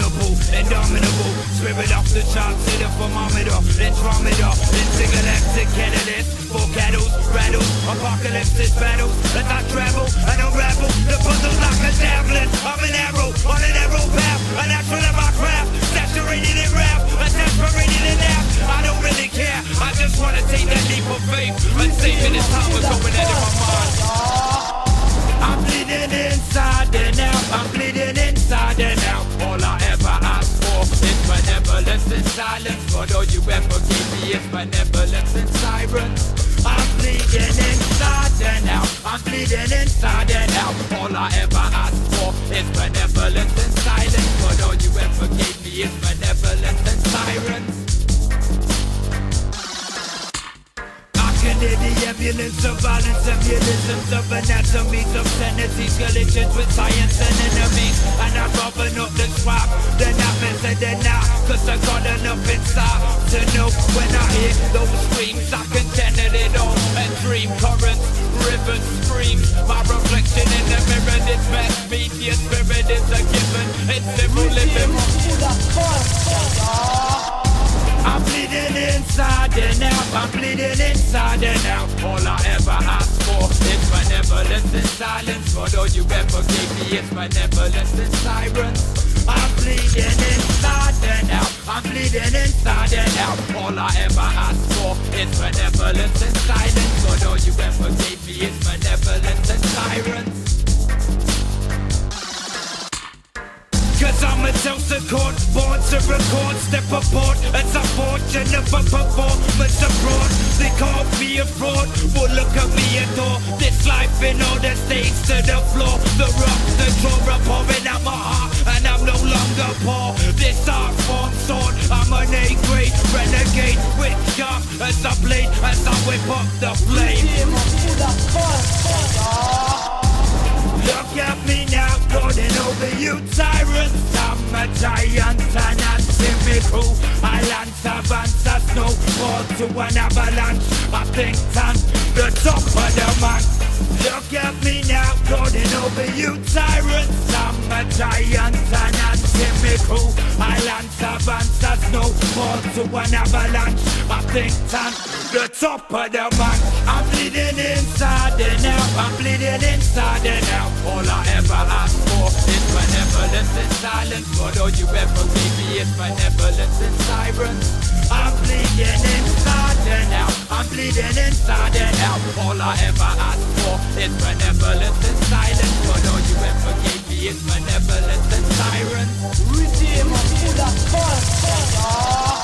indomitable, indomitable. Spirit off the charts, hit a thermometer, intrometer, intergalactic catalyst. For cattles, rattles, apocalypse battles. As I travel and unravel the puzzle like a javelin. I'm an arrow on a narrow path, a natural of my craft. Saturated in rap, saturated in rap. I don't really care, I just wanna take that leap of faith. And saving this time was going out of my mind. I'm bleeding inside and out, I'm bleeding inside and out. All I ever ask for is benevolence and silence. But all you ever gave me is benevolence and sirens. I'm bleeding inside and out, I'm bleeding inside and out. All I ever ask for is benevolence and silence. But all you ever gave me is benevolence and sirens. The ambulance of violence, embolisms of anatomies, obscenities, collisions with science and enemies. And I'd rather not describe than not mention than not, cause I got enough inside to know when I hear those screams I can channel it all and dream currents, rivers, streams. My reflection in the mirror, this best media spirit is a given. It's simple living. I'm bleeding inside and out, I'm bleeding inside and out. All I ever ask for is benevolence and silence. But all you ever gave me is benevolence and sirens. I'm bleeding inside and out, I'm bleeding inside and out. All I ever ask for is benevolence and silence. But all you ever gave me is benevolence and sirens. Cause I'm a Chelsea court, born to record, step aboard as I fortune of a performance abroad. They call me a fraud, well look at me adore this life in all the states to the floor. The rock, the draw are pouring out my heart, and I'm no longer poor. This art form sword, I'm an A-grade renegade, with sharp as I blade, as I whip up the flame. Look at me now, lording over you tyrants. I'm a giant and a typical. I lance advance a snowball to an avalanche. I think I'm the top of the man. Look at me now, lording over you tyrants. I'm a giant and a typical. I lance advance a snowball to an avalanche. I think I'm the top of the man. I'm bleeding inside and out, I'm bleeding inside and out. All I ever ask for is benevolence and silence. But all you ever gave me is benevolence and sirens. I'm bleeding inside and out, I'm bleeding inside and out. All I ever ask for is benevolence and silence. But all you ever gave me is benevolence and sirens. Redeem, full of